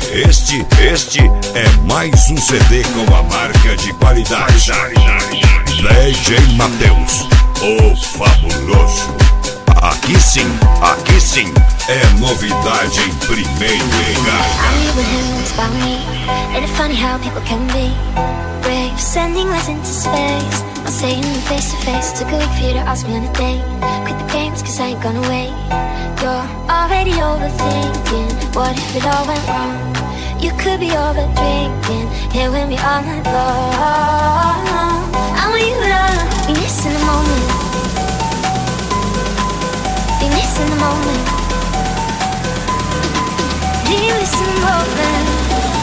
Este é mais um CD com a marca de qualidade. DJ Matheus, o fabuloso. Aqui sim, é novidade em primeiro lugar. Ain't it funny how people can be brave, sending us into space, not saying face to face. It's a good for you to ask me on a date. Quit the games cause I ain't gonna wait. You're already overthinking, what if it all went wrong? You could be over drinking, here with me all night long. I want you to be missing the moment, be missing the moment, be missing the moment.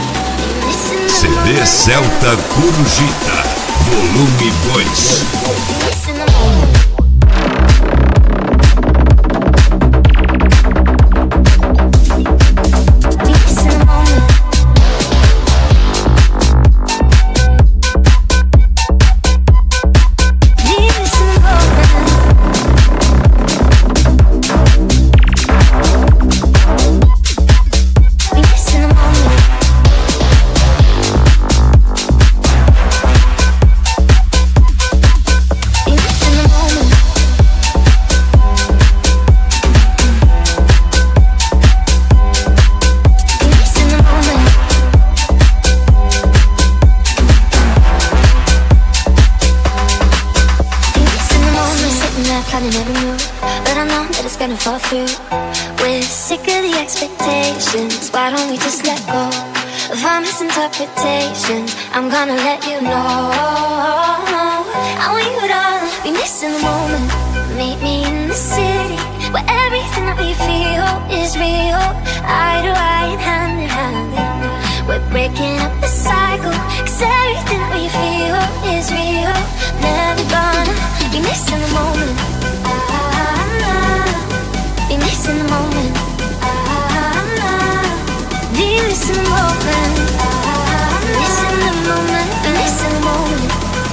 CD Celta Corujita, volume 2. Planning every move, but I know that it's gonna fall through. We're sick of the expectations, why don't we just let go of our misinterpretations? I'm gonna let you know I want you to be missing the moment. Meet me in the city where everything that we feel is real. Eye to eye and hand in hand, we're breaking up the cycle, cause everything that we feel is real. Never gonna be missing the moment, be missing the moment, be missing the moment, missing the moment, be missing the moment,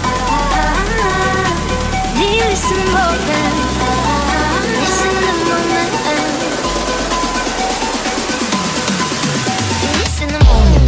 be missing the moment, missing the moment, missing the moment.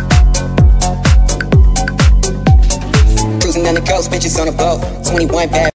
On the coast, bitches on the boat, 21 bad